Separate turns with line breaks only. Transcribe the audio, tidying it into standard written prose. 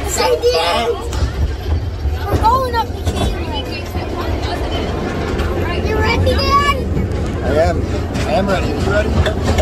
Say the end! We're going up the chain. You ready, Dad?
I am ready. Are you ready?